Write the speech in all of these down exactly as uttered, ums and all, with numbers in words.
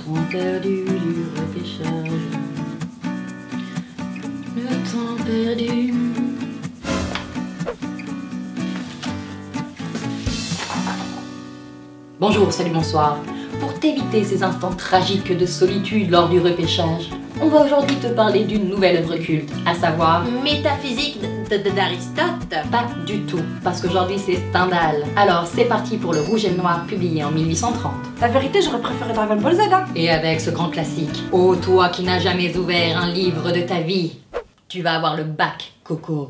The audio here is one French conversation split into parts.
temps perdu du repêchage. Le temps perdu. Bonjour, salut, bonsoir. Pour t'éviter ces instants tragiques de solitude lors du repêchage, on va aujourd'hui te parler d'une nouvelle œuvre culte, à savoir... Métaphysique d'Aristote. Pas du tout, parce qu'aujourd'hui c'est Stendhal. Alors c'est parti pour Le Rouge et le Noir, publié en mille huit cent trente. La vérité, j'aurais préféré Dragon Ball Z, hein. Et avec ce grand classique, ô toi qui n'as jamais ouvert un livre de ta vie, tu vas avoir le bac, Coco.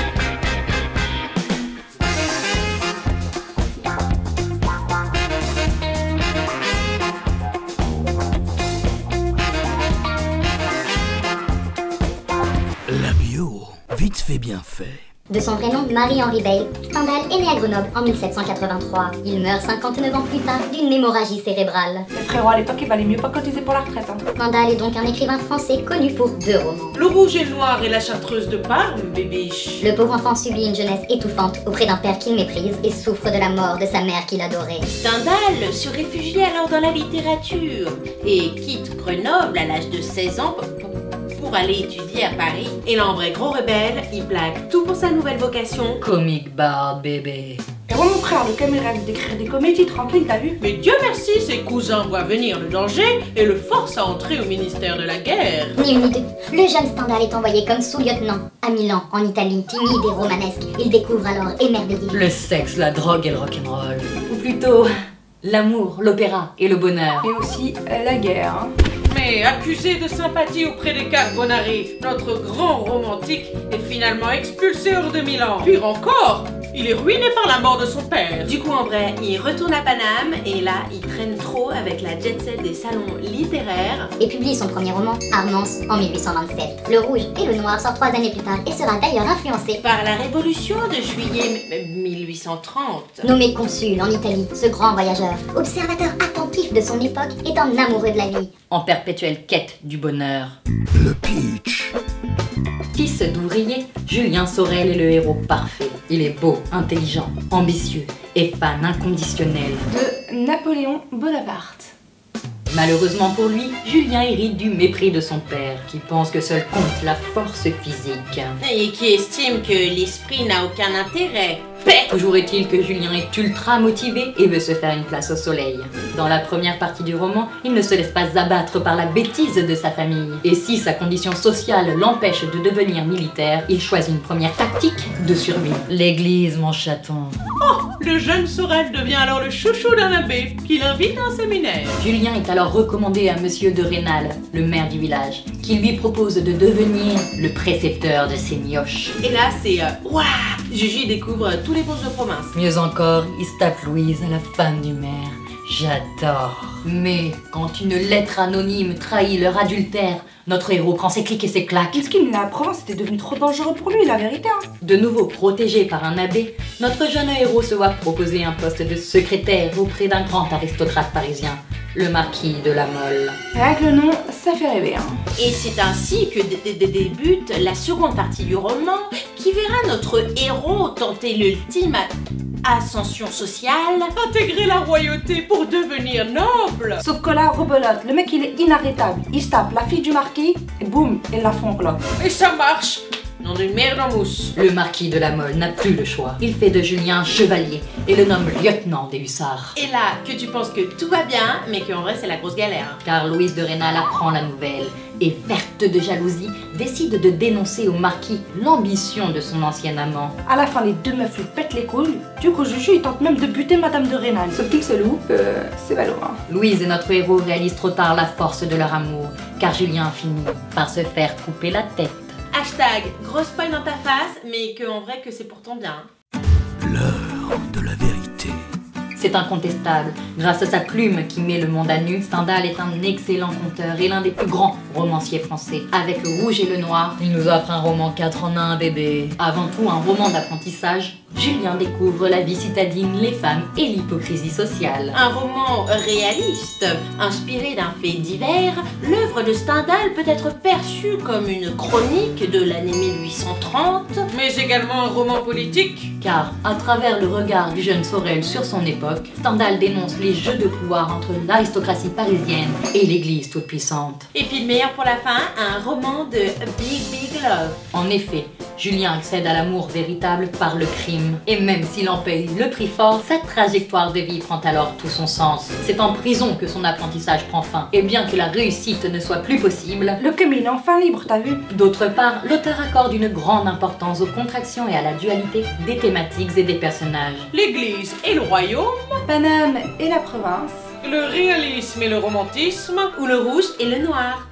La bio, vite fait bien fait. De son vrai nom, Marie-Henri Beyle, Stendhal est né à Grenoble en mille sept cent quatre-vingt-trois. Il meurt cinquante-neuf ans plus tard d'une hémorragie cérébrale. Les frérots à l'époque, il valait mieux pas cotiser pour la retraite, hein. Stendhal est donc un écrivain français connu pour deux romans. Le Rouge et le Noir et la Chartreuse de Parme, bébiche. Le pauvre enfant subit une jeunesse étouffante auprès d'un père qu'il méprise et souffre de la mort de sa mère qu'il adorait. Stendhal se réfugie alors dans la littérature et quitte Grenoble à l'âge de seize ans pour, pour aller étudier à Paris. Et là, en vrai gros rebelle, il plaque tout pour sa nouvelle vocation. Comic bar, bébé. Et moi, mon frère, le comme il rêve d'écrire des comédies tranquilles, t'as vu? Mais Dieu merci, ses cousins voient venir le danger et le forcent à entrer au ministère de la guerre. Ni une ni deux, le jeune Stendhal est envoyé comme sous-lieutenant à Milan, en Italie, timide et romanesque. Il découvre alors émerveillé Le sexe, la drogue et le rock'n'roll. Ou plutôt, l'amour, l'opéra et le bonheur. Et aussi euh, la guerre, hein. Mais accusé de sympathie auprès des Carbonari, notre grand romantique est finalement expulsé hors de Milan. Pire encore, il est ruiné par la mort de son père. Du coup, en vrai, il retourne à Paname et là, il traîne trop avec la jet set des salons littéraires. et publie son premier roman, Armance, en mille huit cent vingt-sept. Le Rouge et le Noir sort trois années plus tard et sera d'ailleurs influencé Par la révolution de juillet mille huit cent trente. Nommé consul en Italie, ce grand voyageur, observateur attentif de son époque, est un amoureux de la vie. En perpétuelle quête du bonheur. Le pitch. Fils d'ouvrier, Julien Sorel est le héros parfait. Il est beau, intelligent, ambitieux et fan inconditionnel. De Napoléon Bonaparte. Malheureusement pour lui, Julien hérite du mépris de son père, qui pense que seul compte la force physique. Et qui estime que l'esprit n'a aucun intérêt. Paix. Toujours est-il que Julien est ultra motivé et veut se faire une place au soleil. Dans la première partie du roman, il ne se laisse pas abattre par la bêtise de sa famille. Et si sa condition sociale l'empêche de devenir militaire, il choisit une première tactique de survie. L'église, mon chaton. Le jeune Sorel devient alors le chouchou d'un abbé qui l'invite à un séminaire. Julien est alors recommandé à Monsieur de Rênal, le maire du village, qui lui propose de devenir le précepteur de ses mioches. Et là, c'est euh, waouh, Gigi découvre euh, tous les bourges de province. Mieux encore, il se tape Louise, la femme du maire. J'adore. Mais quand une lettre anonyme trahit leur adultère, notre héros prend ses clics et ses claques. Qu'est-ce qu'il la Provence était devenu trop dangereux pour lui, la vérité, hein. De nouveau protégé par un abbé, notre jeune héros se voit proposer un poste de secrétaire auprès d'un grand aristocrate parisien, le marquis de la Mole. Avec le nom, ça fait rêver, hein. Et c'est ainsi que dé- dé- dé- débute la seconde partie du roman qui verra notre héros tenter l'ultime a- ascension sociale, intégrer la royauté pour devenir noble. Sauf que là, rebelote, le mec il est inarrêtable. Il se tape la fille du marquis et boum, il la fond là. Et ça marche. Nom d'une merde en mousse. Le marquis de la Mole n'a plus le choix. Il fait de Julien chevalier et le nomme lieutenant des hussards. Et là, que tu penses que tout va bien, mais qu'en vrai c'est la grosse galère. Car Louise de Rênal apprend la nouvelle et, verte de jalousie, décide de dénoncer au marquis l'ambition de son ancien amant. À la fin, les deux meufs lui pètent les couilles. Du coup, Juju, il tente même de buter Madame de Rênal. Sauf qu'il se loupe, euh, c'est ballot, hein. Louise et notre héros réalisent trop tard la force de leur amour, car Julien finit par se faire couper la tête. Hashtag grosse poille dans ta face, mais que en vrai que c'est pour ton bien. L'heure de la vérité. C'est incontestable. Grâce à sa plume qui met le monde à nu, Stendhal est un excellent conteur et l'un des plus grands romanciers français. Avec Le Rouge et le Noir, il nous offre un roman quatre en un, bébé. Avant tout, un roman d'apprentissage Julien découvre la vie citadine, les femmes et l'hypocrisie sociale. Un roman réaliste, inspiré d'un fait divers, l'œuvre de Stendhal peut être perçue comme une chronique de l'année mille huit cent trente, mais également un roman politique. Car, à travers le regard du jeune Sorel sur son époque, Stendhal dénonce les jeux de pouvoir entre l'aristocratie parisienne et l'église toute-puissante. Et puis le meilleur pour la fin, un roman de Big Big Love. En effet, Julien accède à l'amour véritable par le crime. Et même s'il en paye le prix fort, sa trajectoire de vie prend alors tout son sens. C'est en prison que son apprentissage prend fin. Et bien que la réussite ne soit plus possible, Le Camille est enfin libre, t'as vu? d'autre part, l'auteur accorde une grande importance aux contractions et à la dualité des thématiques et des personnages. L'église et le royaume, Paname et la province. le réalisme et le romantisme, ou le rouge et le noir.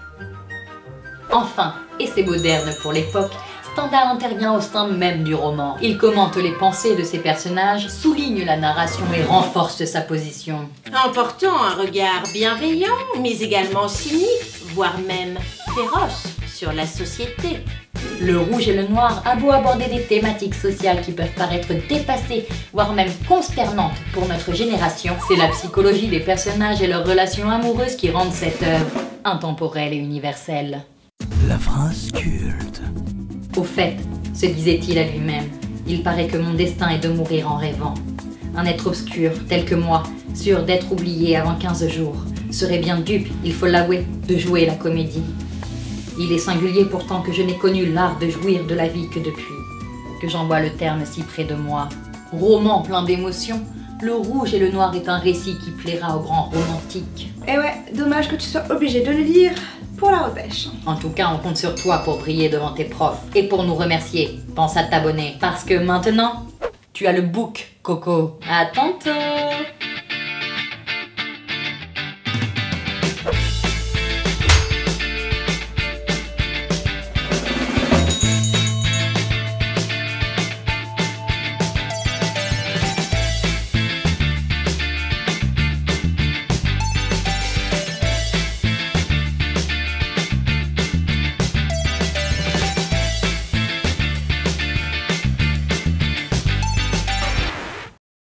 Enfin, et c'est moderne pour l'époque, Stendhal intervient au sein même du roman. Il commente les pensées de ses personnages, souligne la narration et renforce sa position. En portant un regard bienveillant, mais également cynique, voire même féroce sur la société. Le rouge et le noir a beau aborder des thématiques sociales qui peuvent paraître dépassées, voire même consternantes pour notre génération, c'est la psychologie des personnages et leurs relations amoureuses qui rendent cette œuvre intemporelle et universelle. La phrase culte. Au fait, se disait-il à lui-même, il paraît que mon destin est de mourir en rêvant. Un être obscur, tel que moi, sûr d'être oublié avant quinze jours, serait bien dupe, il faut l'avouer, de jouer la comédie. Il est singulier pourtant que je n'ai connu l'art de jouir de la vie que depuis, que j'en vois le terme si près de moi. Roman plein d'émotions, Le Rouge et le Noir est un récit qui plaira aux grands romantiques. Et ouais, dommage que tu sois obligé de le lire pour la repêche. En tout cas, on compte sur toi pour briller devant tes profs. Et pour nous remercier, pense à t'abonner. Parce que maintenant, tu as le book, Coco. À tantôt!